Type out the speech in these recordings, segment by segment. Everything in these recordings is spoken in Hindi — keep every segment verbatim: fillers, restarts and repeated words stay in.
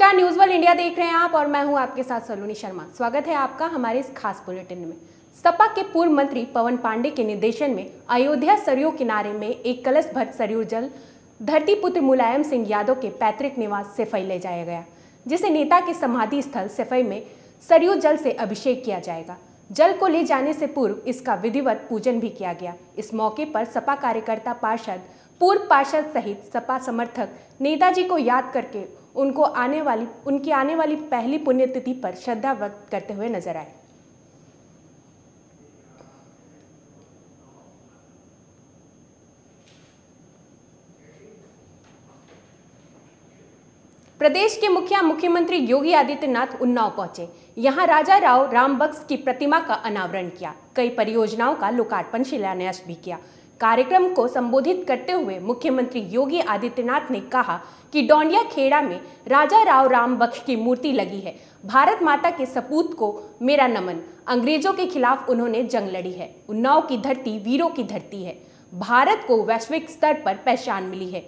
नमस्कार, न्यूज वर्ल्ड इंडिया देख रहे हैं आप और मैं हूं आपके साथ सलोनी शर्मा। स्वागत है आपका हमारे इस खास बुलेटिन में। सपा के पूर्व मंत्री पवन पांडे के निर्देशन में अयोध्या सरयू किनारे में एक कलश भर सरयू जल धरती पुत्र मुलायम सिंह यादव के पैतृक निवास सिफई ले जाया गया, जिसे नेता के समाधि स्थल सिफई में सरयू जल से अभिषेक किया जाएगा। जल को ले जाने से पूर्व इसका विधिवत पूजन भी किया गया। इस मौके पर सपा कार्यकर्ता, पार्षद, पूर्व पार्षद सहित सपा समर्थक नेताजी को याद करके उनको आने वाली उनकी आने वाली पहली पुण्यतिथि पर श्रद्धा व्यक्त करते हुए नजर आए। प्रदेश के मुखिया मुख्यमंत्री योगी आदित्यनाथ उन्नाव पहुंचे। यहां राजा राव रामबक्स की प्रतिमा का अनावरण किया। कई परियोजनाओं का लोकार्पण, शिलान्यास भी किया। कार्यक्रम को संबोधित करते हुए मुख्यमंत्री योगी आदित्यनाथ ने कहा कि डोंडिया खेड़ा में राजा राव रामबक्स की मूर्ति लगी है। भारत माता के सपूत को मेरा नमन। अंग्रेजों के खिलाफ उन्होंने जंग लड़ी है। उन्नाव की धरती वीरों की धरती है। भारत को वैश्विक स्तर पर पहचान मिली है।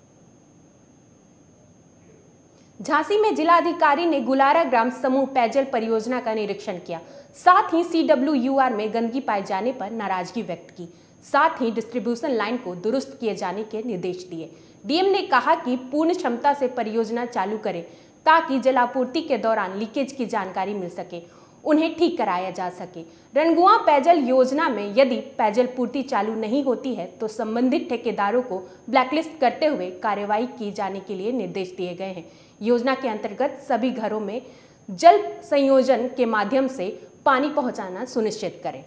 झांसी में जिलाधिकारी ने गुलारा ग्राम समूह पेयजल परियोजना का निरीक्षण किया। साथ ही सी डब्ल्यू यू आर में गंदगी पाए जाने पर नाराजगी व्यक्त की। साथ ही डिस्ट्रीब्यूशन लाइन को दुरुस्त किए जाने के निर्देश दिए। डीएम ने कहा कि पूर्ण क्षमता से परियोजना चालू करें ताकि जलापूर्ति के दौरान लीकेज की जानकारी मिल सके, उन्हें ठीक कराया जा सके। रणगुआ पेयजल योजना में यदि पेयजल पूर्ति चालू नहीं होती है तो संबंधित ठेकेदारों को ब्लैकलिस्ट करते हुए कार्रवाई की जाने के लिए निर्देश दिए गए हैं। योजना के अंतर्गत सभी घरों में जल संयोजन के माध्यम से पानी पहुंचाना सुनिश्चित करें।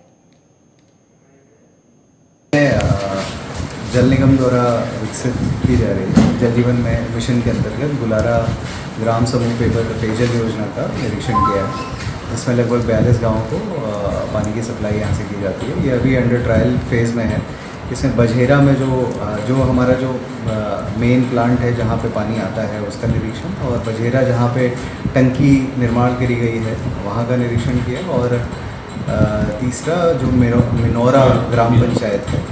जल निगम द्वारा विकसित की जा रही जल जीवन में मिशन के अंतर्गत गुलारा ग्राम समूह पेपर पेयजल योजना का निरीक्षण किया है। इसमें लगभग बयालीस गाँवों को पानी की सप्लाई यहाँ से की जाती है। ये अभी अंडर ट्रायल फेज़ में है। इसमें बझेरा में जो जो हमारा जो मेन प्लांट है जहाँ पे पानी आता है उसका निरीक्षण, और बझेरा जहाँ पे टंकी निर्माण करी गई है वहाँ का निरीक्षण किया, और तीसरा जो मिनौरा ग्राम पंचायत है।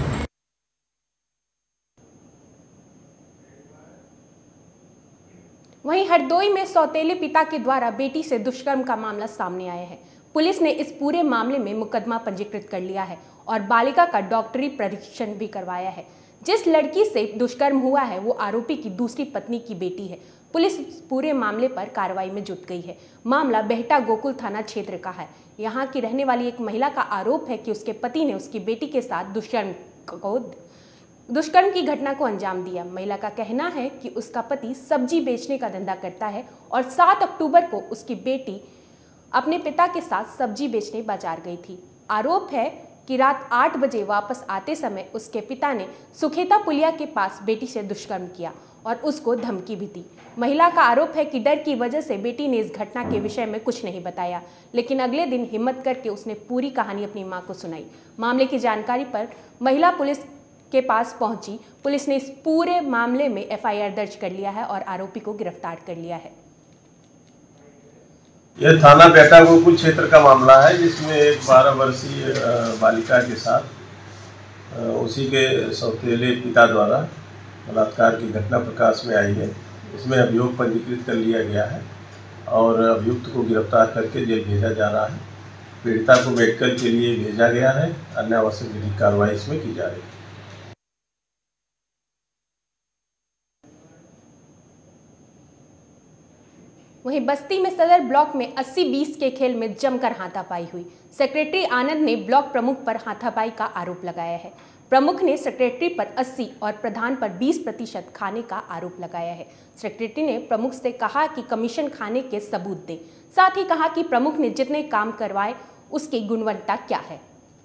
वहीं हरदोई में सौतेले पिता के द्वारा बेटी से दुष्कर्म का मामला सामने आया है। पुलिस ने इस पूरे मामले में मुकदमा पंजीकृत कर लिया है और बालिका का डॉक्टरी परीक्षण भी करवाया है। जिस लड़की से दुष्कर्म हुआ है वो आरोपी की दूसरी पत्नी की बेटी है। पुलिस पूरे मामले पर कार्रवाई में जुट गई है। मामला बेहटा गोकुल थाना क्षेत्र का है। यहाँ की रहने वाली एक महिला का आरोप है कि उसके पति ने उसकी बेटी के साथ दुष्कर्म को दुष्कर्म की घटना को अंजाम दिया। महिला का कहना है कि उसका पति सब्जी बेचने का धंधा करता है और सात अक्टूबर को उसकी बेटी अपने पिता के साथ सब्जी बेचने बाजार गई थी। आरोप है कि रात आठ बजे वापस आते समय उसके पिता ने सुखेता पुलिया के पास बेटी से दुष्कर्म किया और उसको धमकी भी दी। महिला का आरोप है कि डर की वजह से बेटी ने इस घटना के विषय में कुछ नहीं बताया, लेकिन अगले दिन हिम्मत करके उसने पूरी कहानी अपनी मां को सुनाई। मामले की जानकारी पर महिला पुलिस के पास पहुंची। पुलिस ने इस पूरे मामले में एफ आई आर दर्ज कर लिया है और आरोपी को गिरफ्तार कर लिया है। यह थाना बेहटा गोकुल क्षेत्र का मामला है, जिसमें एक बारह वर्षीय बालिका के साथ उसी के सौतेले पिता द्वारा बलात्कार की घटना प्रकाश में आई है। इसमें अभियोग पंजीकृत कर लिया गया है और अभियुक्त को गिरफ्तार करके जेल भेजा जा रहा है। पीड़िता को मेडिकल के लिए भेजा गया है। अन्य आवश्यक विधिक कार्रवाई इसमें की जा रही है। वहीं बस्ती में सदर ब्लॉक में अस्सी बीस के खेल में जमकर हाथापाई हुई। सेक्रेटरी आनंद ने ब्लॉक प्रमुख पर हाथापाई का आरोप लगाया है। प्रमुख ने सेक्रेटरी पर अस्सी और प्रधान पर बीस प्रतिशत खाने का आरोप लगाया है। सेक्रेटरी ने प्रमुख से कहा कि कमीशन खाने के सबूत दे। साथ ही कहा कि प्रमुख ने जितने काम करवाए उसकी गुणवत्ता क्या है।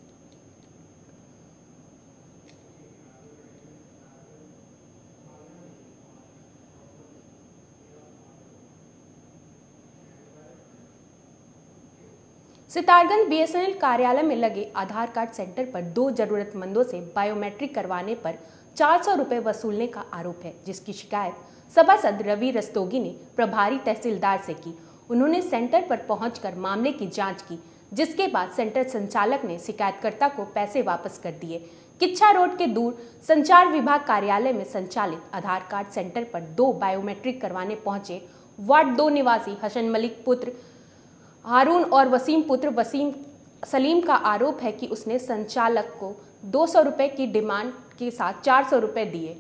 Sitarganj B S N L कार्यालय में लगे आधार कार्ड सेंटर पर दो जरूरतमंदों से बायोमेट्रिक करवाने पर चार सौ रुपये वसूलने का आरोप है, जिसकी शिकायत सभासद रवि रस्तोगी ने प्रभारी तहसीलदार से की। उन्होंने सेंटर पर पहुंचकर मामले की जांच की, जिसके बाद सेंटर संचालक ने शिकायतकर्ता को पैसे वापस कर दिए। किच्छा रोड के दूर संचार विभाग कार्यालय में संचालित आधार कार्ड सेंटर पर दो बायोमेट्रिक करवाने पहुंचे वार्ड दो निवासी हसन मलिक पुत्र हारून और वसीम पुत्र वसीम सलीम का आरोप है कि उसने संचालक को दो सौ रुपये की डिमांड के साथ चार सौ रुपये दिए।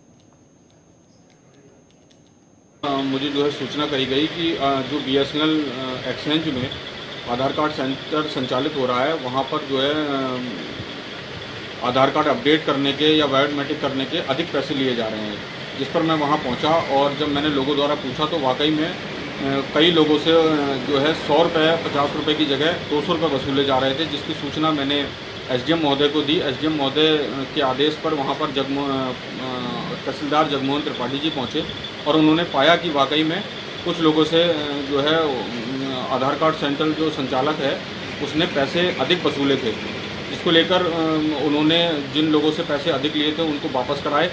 मुझे जो है सूचना करी गई कि जो बीएसएनएल एक्सचेंज में आधार कार्ड सेंटर संचालित हो रहा है, वहाँ पर जो है आधार कार्ड अपडेट करने के या बायोमेट्रिक करने के अधिक पैसे लिए जा रहे हैं। जिस पर मैं वहाँ पहुँचा और जब मैंने लोगों द्वारा पूछा तो वाकई में कई लोगों से जो है सौ रुपये पचास रुपये की जगह दो सौ रुपये वसूले जा रहे थे, जिसकी सूचना मैंने एसडीएम महोदय को दी। एसडीएम महोदय के आदेश पर वहाँ पर जगमो तहसीलदार जगमोहन त्रिपाठी जी पहुँचे और उन्होंने पाया कि वाकई में कुछ लोगों से जो है आधार कार्ड सेंटर जो संचालक है उसने पैसे अधिक वसूले थे, जिसको लेकर उन्होंने जिन लोगों से पैसे अधिक लिए थे उनको वापस कराए।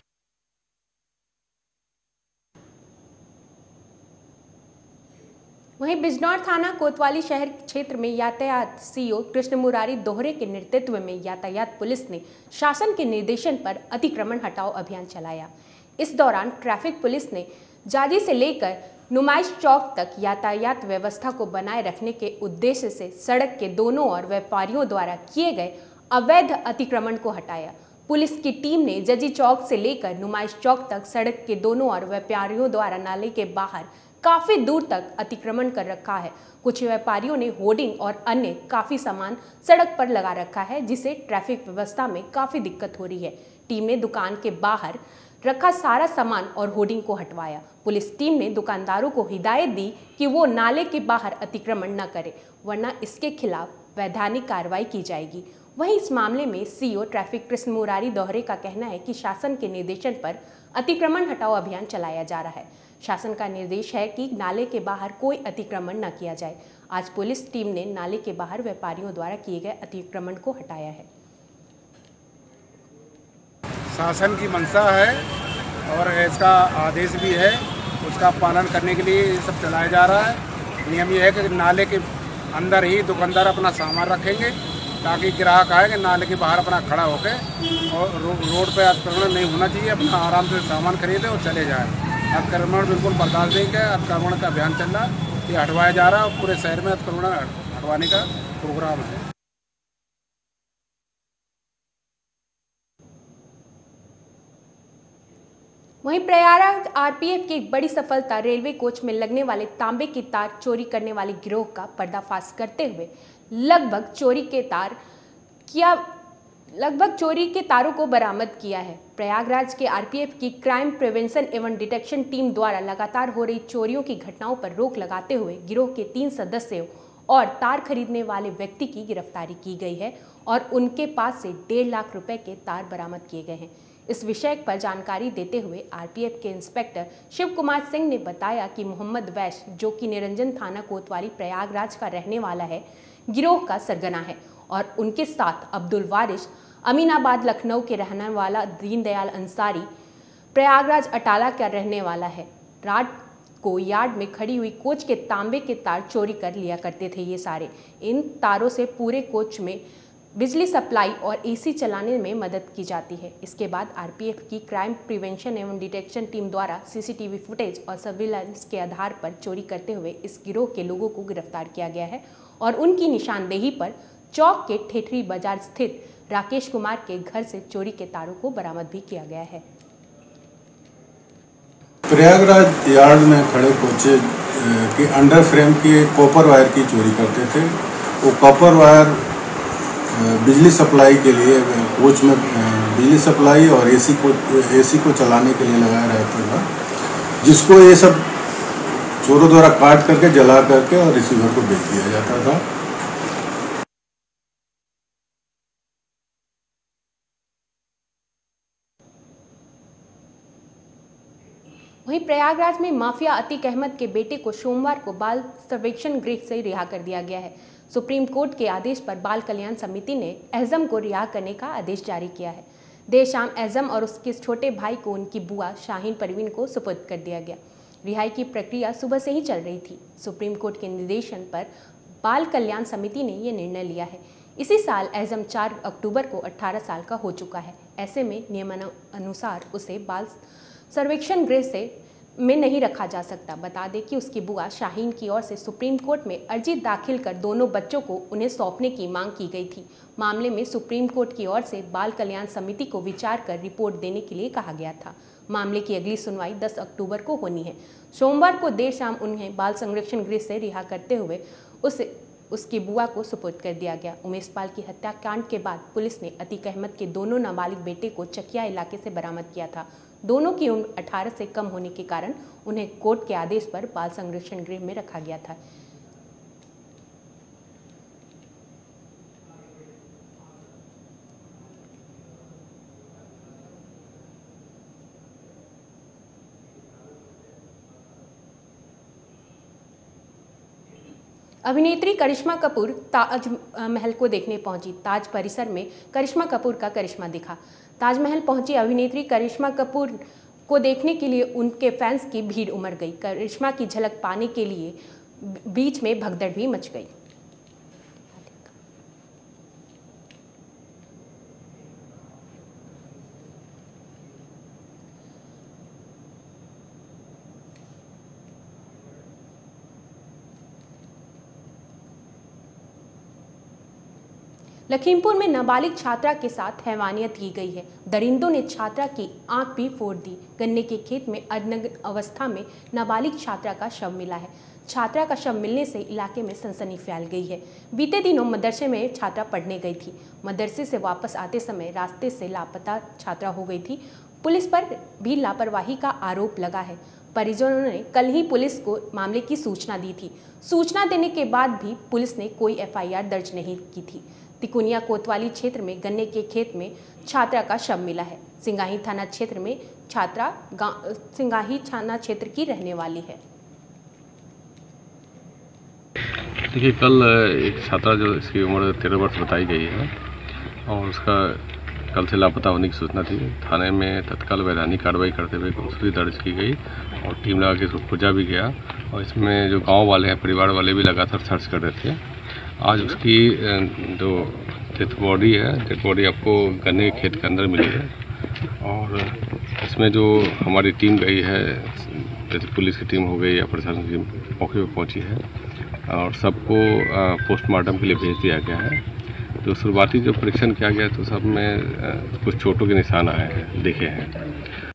वहीं बिजनौर थाना कोतवाली शहर क्षेत्र में यातायात सीओ कृष्ण मुरारी दोहरे के नेतृत्व में यातायात पुलिस ने शासन के निर्देशन पर अतिक्रमण हटाओ अभियान चलाया। इस दौरान ट्रैफिक पुलिस ने जाजी से लेकर नुमाइश चौक तक यातायात व्यवस्था को बनाए रखने के उद्देश्य से सड़क के दोनों ओर व्यापारियों द्वारा किए गए अवैध अतिक्रमण को हटाया। पुलिस की टीम ने जजी चौक से लेकर नुमाइश चौक तक सड़क के दोनों ओर व्यापारियों द्वारा नाले के बाहर काफी दूर तक अतिक्रमण कर रखा है। कुछ व्यापारियों ने होर्डिंग और अन्य काफी सामान सड़क पर लगा रखा है, जिससे ट्रैफिक व्यवस्था में काफी दिक्कत हो रही है। टीम ने दुकान के बाहर रखा सारा सामान और होर्डिंग को हटवाया। पुलिस टीम ने दुकानदारों को हिदायत दी कि वो नाले के बाहर अतिक्रमण न करें, वरना इसके खिलाफ वैधानिक कार्रवाई की जाएगी। वहीं इस मामले में सीओ ट्रैफिक कृष्ण मुरारी दोहरे का कहना है कि शासन के निर्देशन पर अतिक्रमण हटाओ अभियान चलाया जा रहा है। शासन का निर्देश है कि नाले के बाहर कोई अतिक्रमण न किया जाए। आज पुलिस टीम ने नाले के बाहर व्यापारियों द्वारा किए गए अतिक्रमण को हटाया है। शासन की मंशा है और इसका आदेश भी है, उसका पालन करने के लिए ये सब चलाया जा रहा है। नियम ये है कि नाले के अंदर ही दुकानदार अपना सामान रखेंगे ताकि ग्राहक आए कि नाले के बाहर अपना खड़ा होकर और रो, रोड पे अतिक्रमण नहीं होना चाहिए, अपना आराम से सामान खरीदे और चले जाए। अतिक्रमण बिल्कुल बर्दाश्त नहीं है। अतिक्रमण का अभियान चल रहा है, ये हटवाया जा रहा है और पूरे शहर में अतिक्रमण हटवाने का प्रोग्राम है। वहीं प्रयागराज आरपीएफ की एक बड़ी सफलता रेलवे कोच में लगने वाले तांबे की तार चोरी करने वाले गिरोह का पर्दाफाश करते हुए लगभग चोरी के तार किया लगभग चोरी के तारों को बरामद किया है। प्रयागराज के आरपीएफ की क्राइम प्रिवेंशन एवं डिटेक्शन टीम द्वारा लगातार हो रही चोरियों की घटनाओं पर रोक लगाते हुए गिरोह के तीन सदस्यों और तार खरीदने वाले व्यक्ति की गिरफ्तारी की गई है और उनके पास से डेढ़ लाख रुपए के तार बरामद किए गए हैं। इस विषय पर जानकारी देते हुए आरपीएफ के इंस्पेक्टर शिव कुमार सिंह ने बताया कि मोहम्मद वैश, जो कि निरंजन थाना कोतवाली प्रयागराज का रहने वाला है, गिरोह का सरगना है और उनके साथ अब्दुल वारिस अमीनाबाद लखनऊ के रहने वाला दीनदयाल अंसारी प्रयागराज अटाला का रहने वाला है। रात को यार्ड में खड़ी हुई कोच के तांबे के तार चोरी कर लिया करते थे। ये सारे इन तारों से पूरे कोच में बिजली सप्लाई और एसी चलाने में मदद की जाती है। इसके बाद आरपीएफ की क्राइम प्रिवेंशन एवं डिटेक्शन टीम द्वारा सीसीटीवी फुटेज और सर्विलांस के आधार पर चोरी करते हुए इस गिरोह के लोगों को गिरफ्तार किया गया है और उनकी निशानदेही पर चौक के ठेठरी बाजार स्थित राकेश कुमार के घर से चोरी के तारों को बरामद भी किया गया है। प्रयागराज यार्ड में खड़े कोचे के अंडर फ्रेम की कॉपर वायर की चोरी करते थे। वो कॉपर वायर बिजली सप्लाई के लिए कोच में बिजली सप्लाई और एसी को एसी को चलाने के लिए लगाया रहता था, जिसको ये सब चोरों द्वारा काट करके जला करके और रिसीवर को बेच दिया जाता था। वहीं प्रयागराज में माफिया अतीक अहमद के बेटे को सोमवार को बाल सर्वेक्षण गृह से रिहा कर दिया गया है। सुप्रीम कोर्ट के आदेश पर बाल कल्याण समिति ने एज़म को रिहा करने का आदेश जारी किया है। देर शाम एज़म और उसके छोटे भाई को उनकी बुआ शाहीन परवीन को सुपुर्द कर दिया गया। रिहाई की प्रक्रिया सुबह से ही चल रही थी। सुप्रीम कोर्ट के निर्देशन पर बाल कल्याण समिति ने ये निर्णय लिया है। इसी साल एज़म चार अक्टूबर को अठारह साल का हो चुका है। ऐसे में नियमानुसार उसे बाल सर्वेक्षण गृह से में नहीं रखा जा सकता। बता दें कि उसकी बुआ शाहीन की ओर से सुप्रीम कोर्ट में अर्जी दाखिल कर दोनों बच्चों को उन्हें सौंपने की मांग की गई थी। मामले में सुप्रीम कोर्ट की ओर से बाल कल्याण समिति को विचार कर रिपोर्ट देने के लिए कहा गया था। मामले की अगली सुनवाई दस अक्टूबर को होनी है। सोमवार को देर शाम उन्हें बाल संरक्षण गृह से रिहा करते हुए उस उसकी बुआ को सुपुर्द कर दिया गया। उमेश पाल की हत्याकांड के बाद पुलिस ने अतीक अहमद के दोनों नाबालिग बेटे को चकिया इलाके से बरामद किया था। दोनों की उम्र अठारह से कम होने के कारण उन्हें कोर्ट के आदेश पर बाल संरक्षण गृह में रखा गया था। अभिनेत्री करिश्मा कपूर ताज महल को देखने पहुंची। ताज परिसर में करिश्मा कपूर का करिश्मा दिखा। ताजमहल पहुंची अभिनेत्री करिश्मा कपूर को देखने के लिए उनके फैंस की भीड़ उमड़ गई। करिश्मा की झलक पाने के लिए बीच में भगदड़ भी मच गई। लखीमपुर में नाबालिग छात्रा के साथ हैवानियत की गई है। दरिंदों ने छात्रा की आंख भी फोड़ दी। गन्ने के खेत में अनग्न अवस्था में नाबालिग छात्रा का शव मिला है। छात्रा का शव मिलने से इलाके में सनसनी फैल गई है। बीते दिनों मदरसे में छात्रा पढ़ने गई थी। मदरसे से वापस आते समय रास्ते से लापता छात्रा हो गई थी। पुलिस पर भी लापरवाही का आरोप लगा है। परिजनों ने कल ही पुलिस को मामले की सूचना दी थी। सूचना देने के बाद भी पुलिस ने कोई एफ आई आर दर्ज नहीं की थी। तिकुनिया कोतवाली क्षेत्र में गन्ने के खेत में छात्रा का शव मिला है। सिंगाही थाना क्षेत्र में छात्रा सिंगाही थाना क्षेत्र की रहने वाली है। देखिए, कल एक छात्रा जो इसकी उम्र तेरह वर्ष बताई गई है और उसका कल से लापता होने की सूचना थी। थाने में तत्काल वैधानिक कार्रवाई करते हुए गुमशुदगी दर्ज की गई और टीम लगा के इसको खोजा भी गया और इसमें जो गांव वाले हैं, परिवार वाले भी लगातार सर्च कर रहे थे। आज उसकी जो डेथ बॉडी है डेथ बॉडी आपको गन्ने के खेत के अंदर मिली है और इसमें जो हमारी टीम गई है, जैसे पुलिस की टीम हो गई या प्रशासन की मौके पर पहुंची है और सबको पोस्टमार्टम के लिए भेज दिया गया है। तो शुरुआती जो परीक्षण किया गया तो सब में कुछ चोटों के निशान आए हैं, देखे हैं।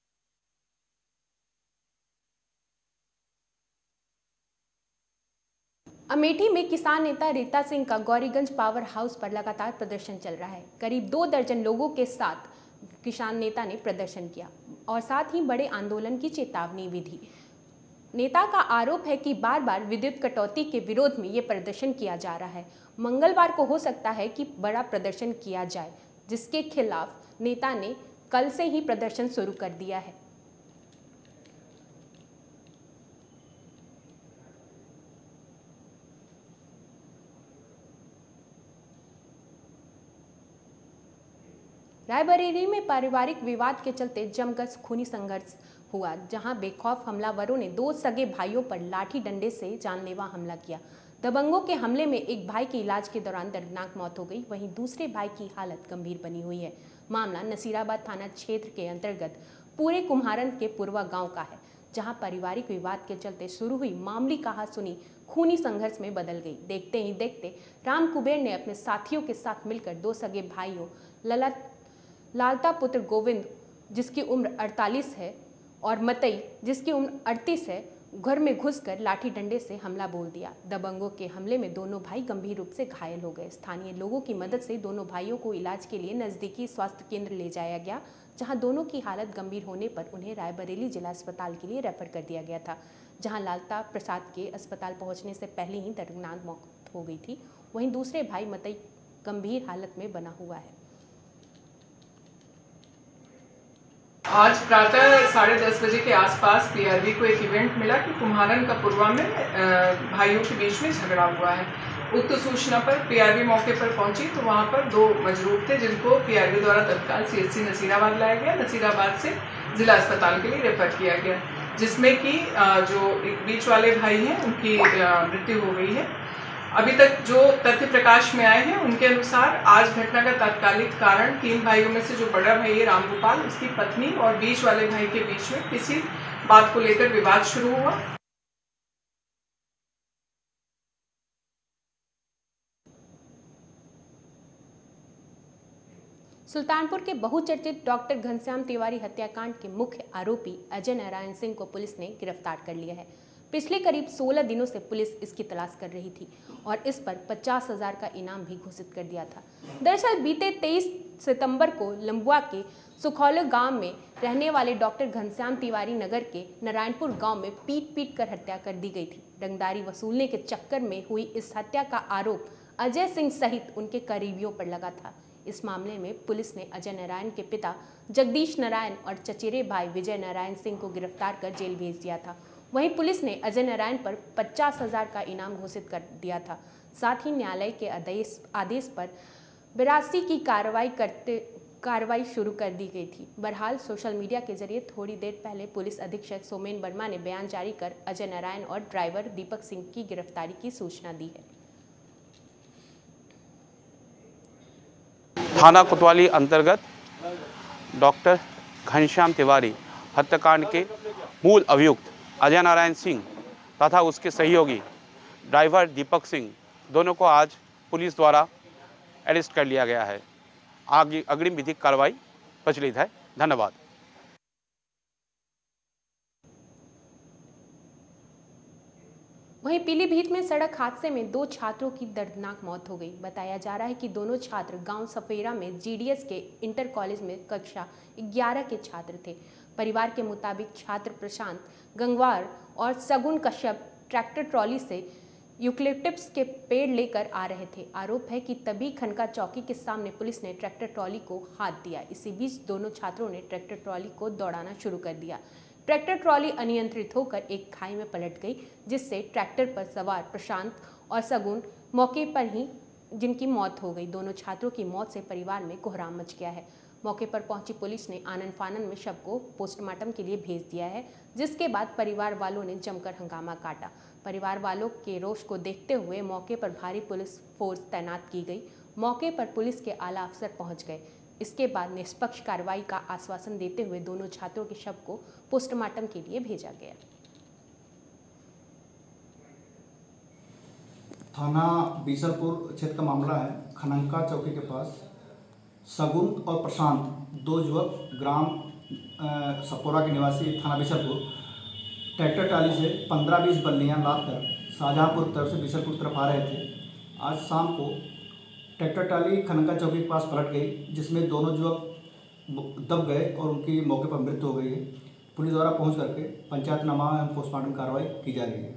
अमेठी में किसान नेता रीता सिंह का गौरीगंज पावर हाउस पर लगातार प्रदर्शन चल रहा है। करीब दो दर्जन लोगों के साथ किसान नेता ने प्रदर्शन किया और साथ ही बड़े आंदोलन की चेतावनी भी दी। नेता का आरोप है कि बार बार विद्युत कटौती के विरोध में ये प्रदर्शन किया जा रहा है। मंगलवार को हो सकता है कि बड़ा प्रदर्शन किया जाए, जिसके खिलाफ नेता ने कल से ही प्रदर्शन शुरू कर दिया है। रायबरेली में पारिवारिक विवाद के चलते जमकर खूनी संघर्ष हुआ, जहां बेखौफ हमलावरों ने दो सगे भाइयों पर लाठी डंडे से जानलेवा हमला किया। दबंगों के हमले में एक भाई की इलाज के दौरान दर्दनाक मौत हो गई, वहीं दूसरे भाई की हालत गंभीर बनी हुई है। मामला नसीराबाद थाना क्षेत्र के अंतर्गत पूरे कुम्हारन के पूर्वा गांव का है, जहां पारिवारिक विवाद के चलते शुरू हुई मामूली कहासुनी खूनी संघर्ष में बदल गई। देखते ही देखते राम कुबेर ने अपने साथियों के साथ मिलकर दो सगे भाइयों लला लालता पुत्र गोविंद, जिसकी उम्र अड़तालीस है, और मतई, जिसकी उम्र अड़तीस है, घर में घुसकर लाठी डंडे से हमला बोल दिया। दबंगों के हमले में दोनों भाई गंभीर रूप से घायल हो गए। स्थानीय लोगों की मदद से दोनों भाइयों को इलाज के लिए नजदीकी स्वास्थ्य केंद्र ले जाया गया, जहां दोनों की हालत गंभीर होने पर उन्हें रायबरेली जिला अस्पताल के लिए रेफर कर दिया गया था, जहां लालता प्रसाद के अस्पताल पहुंचने से पहले ही दर्दनाक मौत हो गई थी। वहीं दूसरे भाई मतई गंभीर हालत में बना हुआ है। आज प्रातः साढ़े दस बजे के आसपास पीआरबी को एक इवेंट मिला कि कुम्हारन का पूर्वा में भाइयों के बीच में झगड़ा हुआ है। उक्त सूचना पर पीआरबी मौके पर पहुंची तो वहां पर दो मजरूर थे, जिनको पीआरबी द्वारा तत्काल सीएचसी नसीराबाद लाया गया। नसीराबाद से जिला अस्पताल के लिए रेफर किया गया, जिसमें कि जो एक बीच वाले भाई हैं उनकी मृत्यु हो गई है। अभी तक जो तथ्य प्रकाश में आए हैं उनके अनुसार आज घटना का तात्कालिक कारण तीन भाइयों में से जो बड़ा भाई है रामगोपाल, उसकी पत्नी और बीच वाले भाई के बीच में किसी बात को लेकर विवाद शुरू हुआ। सुल्तानपुर के बहुचर्चित डॉक्टर घनश्याम तिवारी हत्याकांड के मुख्य आरोपी अजय नारायण सिंह को पुलिस ने गिरफ्तार कर लिया है। पिछले करीब सोलह दिनों से पुलिस इसकी तलाश कर रही थी और इस पर पचास हजार का इनाम भी घोषित कर दिया था। दरअसल बीते तेईस सितंबर को लंबुआ के सुखौले गांव में रहने वाले डॉक्टर घनश्याम तिवारी नगर के नारायणपुर गांव में पीट पीट कर हत्या कर दी गई थी। रंगदारी वसूलने के चक्कर में हुई इस हत्या का आरोप अजय सिंह सहित उनके करीबियों पर लगा था। इस मामले में पुलिस ने अजय नारायण के पिता जगदीश नारायण और चचेरे भाई विजय नारायण सिंह को गिरफ्तार कर जेल भेज दिया था। वहीं पुलिस ने अजय नारायण पर पचास हजार का इनाम घोषित कर दिया था। साथ ही न्यायालय के आदेश आदेश पर बिरासी की कार्रवाई करते कार्रवाई शुरू कर दी गई थी। बहरहाल सोशल मीडिया के जरिए थोड़ी देर पहले पुलिस अधीक्षक सोमेन वर्मा ने बयान जारी कर अजय नारायण और ड्राइवर दीपक सिंह की गिरफ्तारी की सूचना दी है। थाना कोतवाली अंतर्गत डॉक्टर घनश्याम तिवारी हत्याकांड के मूल अभियुक्त अजय नारायण सिंह तथा उसके सहयोगी ड्राइवर दीपक सिंह दोनों को आज पुलिस द्वारा अरेस्ट कर लिया गया है। आगे अग्रिम विधिक कार्रवाई प्रचलित है। धन्यवाद। वहीं पीलीभीत में सड़क हादसे में दो छात्रों की दर्दनाक मौत हो गई। बताया जा रहा है कि दोनों छात्र गांव सफेरा में जीडीएस के इंटर कॉलेज में कक्षा ग्यारह के छात्र थे। परिवार के मुताबिक छात्र प्रशांत गंगवार और सगुन कश्यप ट्रैक्टर ट्रॉली से यूकलिप्टस के पेड़ लेकर आ रहे थे। आरोप है कि तभी खनका चौकी के सामने पुलिस ने ट्रैक्टर ट्रॉली को हाथ दिया। इसी बीच दोनों छात्रों ने ट्रैक्टर ट्रॉली को दौड़ाना शुरू कर दिया। ट्रैक्टर ट्रॉली अनियंत्रित होकर एक खाई में पलट गई, जिससे ट्रैक्टर पर सवार प्रशांत और सगुन मौके पर ही जिनकी मौत हो गई। दोनों छात्रों की मौत से परिवार में कोहराम मच गया है। मौके पर पहुंची पुलिस ने आनन फानन में शव को पोस्टमार्टम के लिए भेज दिया है, जिसके बाद परिवार वालों ने जमकर हंगामा काटा। परिवार वालों के रोष को देखते हुए मौके पर भारी पुलिस फोर्स तैनात की गई। मौके पर पुलिस के आला अफसर पहुंच गए। इसके बाद निष्पक्ष कार्रवाई का आश्वासन देते हुए दोनों छात्रों के शव को पोस्टमार्टम के लिए भेजा गया। थाना बीसलपुर क्षेत्र का मामला है। खनंका चौकी के पास सगुन और प्रशांत दो युवक ग्राम सपोरा के निवासी थाना बीसलपुर ट्रैक्टर ट्राली से पंद्रह बीस बल्लियाँ लाद कर शाहजहाँपुर तरफ से बीसलपुर तरफ आ रहे थे। आज शाम को ट्रैक्टर ट्राली खनंका चौकी के पास पलट गई, जिसमें दोनों युवक दब गए और उनकी मौके पर मृत्यु हो गई है। पुलिस द्वारा पहुंच करके पंचायतनामा एवं पोस्टमार्टम कार्रवाई की जा रही है।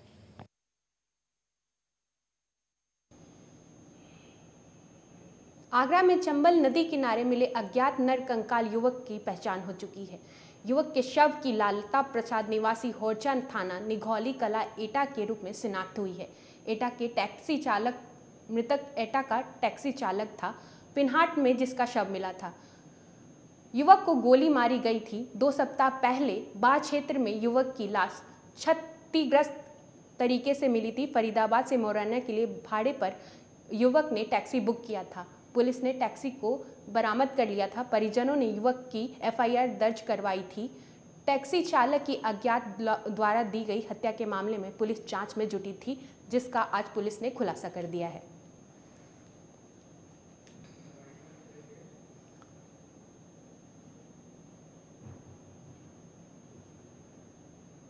आगरा में चंबल नदी किनारे मिले अज्ञात नर कंकाल युवक की पहचान हो चुकी है। युवक के शव की लालता प्रसाद निवासी होरचा थाना निघौली कला एटा के रूप में शिनाख्त हुई है। एटा के टैक्सी चालक मृतक एटा का टैक्सी चालक था, पिन्हाट में जिसका शव मिला था। युवक को गोली मारी गई थी। दो सप्ताह पहले बाढ़ क्षेत्र में युवक की लाश क्षतिग्रस्त तरीके से मिली थी। फरीदाबाद से मोरैना के लिए भाड़े पर युवक ने टैक्सी बुक किया था। पुलिस ने टैक्सी को बरामद कर लिया था। परिजनों ने युवक की एफआईआर दर्ज करवाई थी। टैक्सी चालक की अज्ञात द्वारा दी गई हत्या के मामले में पुलिस जांच में जुटी थी, जिसका आज पुलिस ने खुलासा कर दिया है।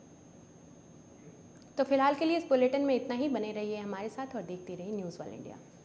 तो फिलहाल के लिए इस बुलेटिन में इतना ही। बने रहिए हमारे साथ और देखते रहिए न्यूज़ वाल इंडिया।